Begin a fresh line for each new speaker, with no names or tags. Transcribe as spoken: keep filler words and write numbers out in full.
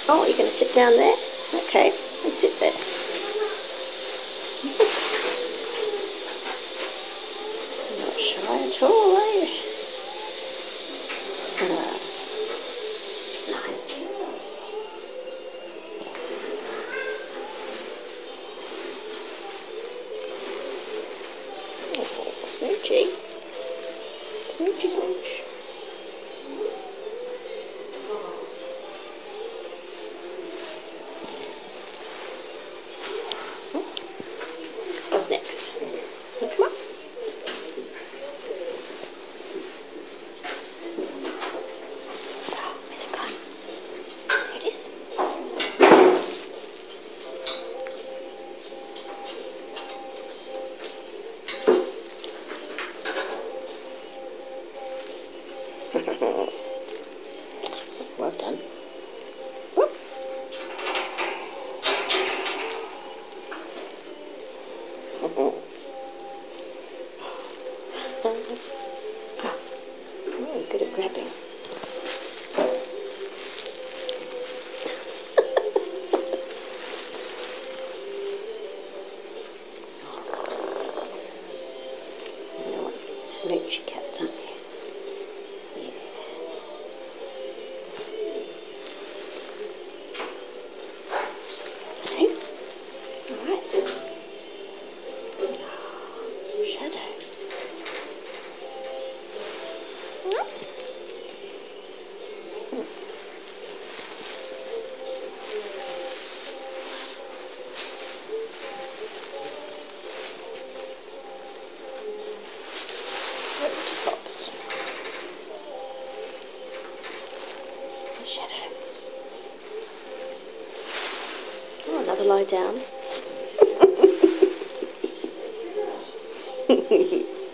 Oh, you're going to sit down there? Okay, you sit there. You're not shy at all, are you? Uh, nice. Oh, smoochy. Smoochy, smooch. What's next? Come on. Oh, where's it gone? Here it is. Well done. Whoop. Oh, you're good at grabbing. You know what? Smoochy cat, don't you? Yeah. Okay. All right. Shadow. Pops. Shadow. Oh, another lie down.